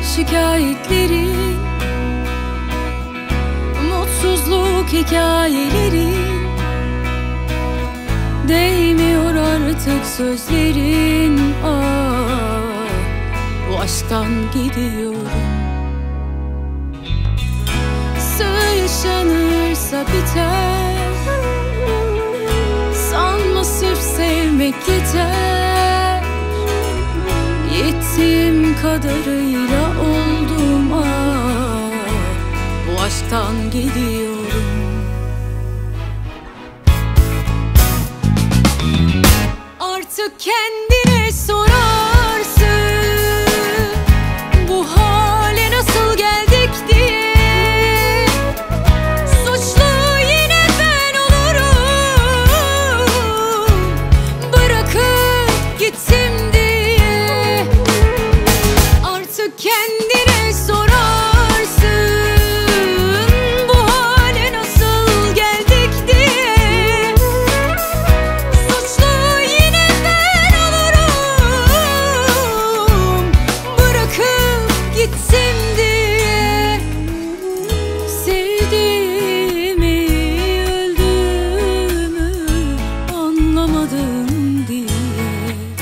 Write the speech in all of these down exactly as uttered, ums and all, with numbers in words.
şikayetlerin, mutsuzluk hikayelerin, değmiyor artık sözlerin. Ah, bu aşktan gidiyorum. Sığ yaşanırsa biter, sanma sırf sevmek yeter. Yettiğim kadarıyla oldum. Ah, bu aşktan gidiyorum. Artık kendine sorarsın, bu hale nasıl geldik diye. Suçlu yine ben olurum, bırakıp gittim diye. Artık kendine sorarsın, bu hale nasıl geldik diye. Suçlu yine ben olurum, bırakıp gittim diye. Sevdiğimi, öldüğümü anlamadım diye.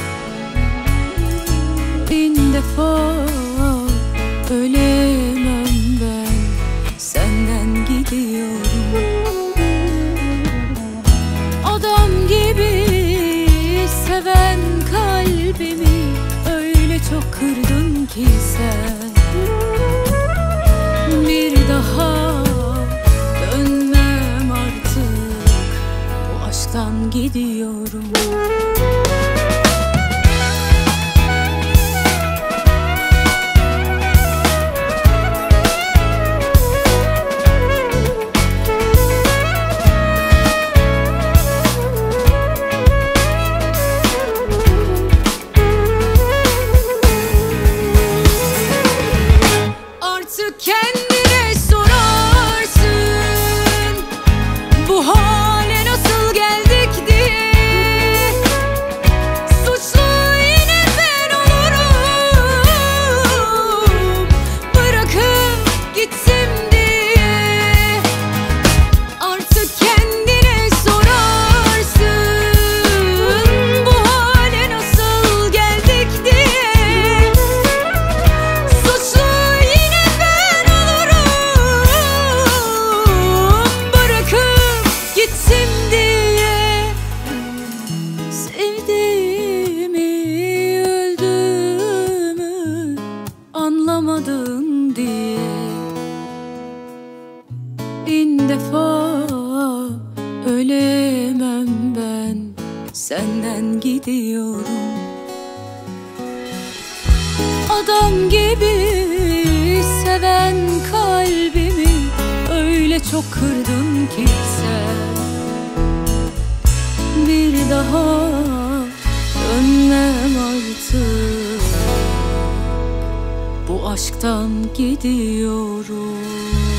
Bin defa ölemem ben, senden gidiyorum. Adam gibi seven kalbimi öyle çok kırdın ki sen. Bir daha dönmem artık, bu aşktan gidiyorum. Artık kendine sorarsın, bu hale nasıl geldik diye. Suçlu yine ben olurum, bırakıp gittim diye. Artık kendine sorarsın, bu hale nasıl geldik diye. Suçlu yine ben olurum, bırakıp gittim diye. Sevdiğimi, öldüğümü anlamadım diye. Bin defa ölemem ben, senden gidiyorum. Adam gibi seven kalbimi öyle çok kırdın ki sen. Bir daha dönmem artık, bu aşktan gidiyorum.